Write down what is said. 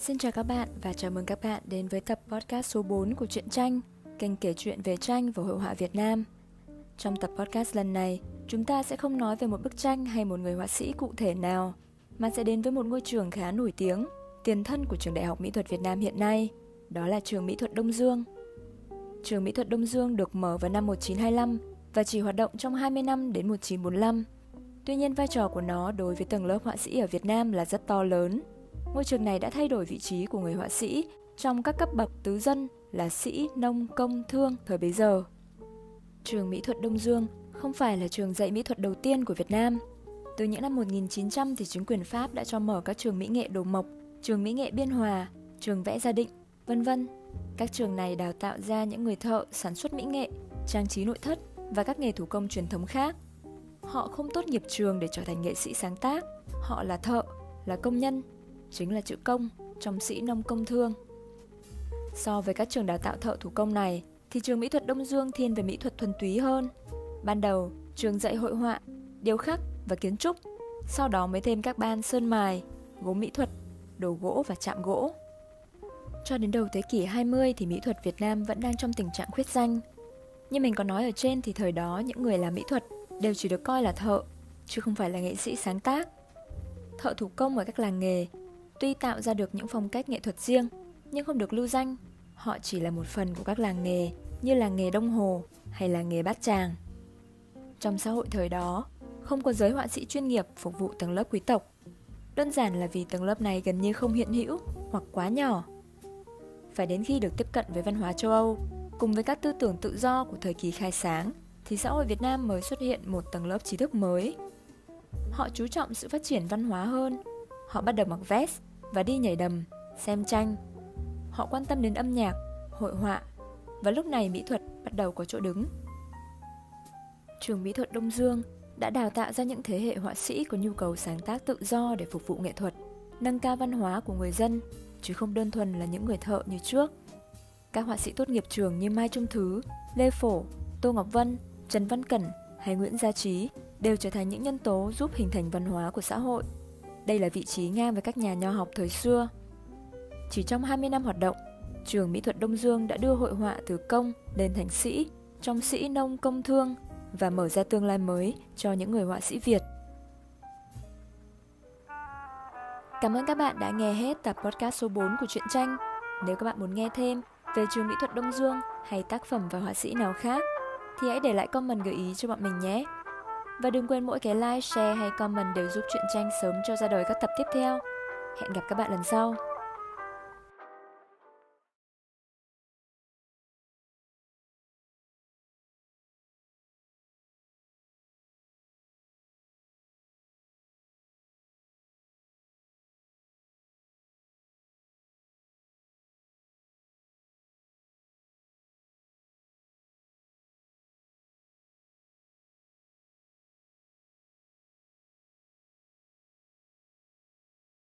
Xin chào các bạn và chào mừng các bạn đến với tập podcast số 4 của Truyện Tranh, kênh kể chuyện về tranh và hội họa Việt Nam. Trong tập podcast lần này, chúng ta sẽ không nói về một bức tranh hay một người họa sĩ cụ thể nào, mà sẽ đến với một ngôi trường khá nổi tiếng, tiền thân của trường Đại học Mỹ thuật Việt Nam hiện nay, đó là trường Mỹ thuật Đông Dương. Trường Mỹ thuật Đông Dương được mở vào năm 1925 và chỉ hoạt động trong 20 năm đến 1945. Tuy nhiên vai trò của nó đối với tầng lớp họa sĩ ở Việt Nam là rất to lớn. Ngôi trường này đã thay đổi vị trí của người họa sĩ trong các cấp bậc tứ dân là sĩ, nông, công, thương thời bấy giờ. Trường Mỹ thuật Đông Dương không phải là trường dạy mỹ thuật đầu tiên của Việt Nam. Từ những năm 1900 thì chính quyền Pháp đã cho mở các trường mỹ nghệ Đồ Mộc, trường mỹ nghệ Biên Hòa, trường vẽ Gia Định, vân vân. Các trường này đào tạo ra những người thợ sản xuất mỹ nghệ, trang trí nội thất và các nghề thủ công truyền thống khác. Họ không tốt nghiệp trường để trở thành nghệ sĩ sáng tác, họ là thợ, là công nhân, chính là chữ công trong sĩ nông công thương. So với các trường đào tạo thợ thủ công này thì trường Mỹ thuật Đông Dương thiên về mỹ thuật thuần túy hơn. Ban đầu, trường dạy hội họa, điêu khắc và kiến trúc, sau đó mới thêm các ban sơn mài, gốm mỹ thuật, đồ gỗ và chạm gỗ. Cho đến đầu thế kỷ 20 thì mỹ thuật Việt Nam vẫn đang trong tình trạng khuyết danh. Như mình có nói ở trên thì thời đó những người làm mỹ thuật đều chỉ được coi là thợ, chứ không phải là nghệ sĩ sáng tác. Thợ thủ công ở các làng nghề tuy tạo ra được những phong cách nghệ thuật riêng, nhưng không được lưu danh. Họ chỉ là một phần của các làng nghề như làng nghề Đông Hồ hay làng nghề Bát Tràng. Trong xã hội thời đó, không có giới họa sĩ chuyên nghiệp phục vụ tầng lớp quý tộc. Đơn giản là vì tầng lớp này gần như không hiện hữu hoặc quá nhỏ. Phải đến khi được tiếp cận với văn hóa châu Âu, cùng với các tư tưởng tự do của thời kỳ khai sáng, thì xã hội Việt Nam mới xuất hiện một tầng lớp trí thức mới. Họ chú trọng sự phát triển văn hóa hơn. Họ bắt đầu mặc vest và đi nhảy đầm, xem tranh. Họ quan tâm đến âm nhạc, hội họa, và lúc này mỹ thuật bắt đầu có chỗ đứng. Trường Mỹ thuật Đông Dương đã đào tạo ra những thế hệ họa sĩ có nhu cầu sáng tác tự do để phục vụ nghệ thuật, nâng cao văn hóa của người dân, chứ không đơn thuần là những người thợ như trước. Các họa sĩ tốt nghiệp trường như Mai Trung Thứ, Lê Phổ, Tô Ngọc Vân, Trần Văn Cẩn hay Nguyễn Gia Trí đều trở thành những nhân tố giúp hình thành văn hóa của xã hội. Đây là vị trí ngang với các nhà nho học thời xưa. Chỉ trong 20 năm hoạt động, trường Mỹ thuật Đông Dương đã đưa hội họa từ công lên thành sĩ, trong sĩ nông công thương và mở ra tương lai mới cho những người họa sĩ Việt. Cảm ơn các bạn đã nghe hết tập podcast số 4 của Truyện Tranh. Nếu các bạn muốn nghe thêm về trường Mỹ thuật Đông Dương hay tác phẩm và họa sĩ nào khác thì hãy để lại comment gợi ý cho bọn mình nhé. Và đừng quên mỗi cái like, share hay comment đều giúp Truyện Tranh sớm cho ra đời các tập tiếp theo. Hẹn gặp các bạn lần sau.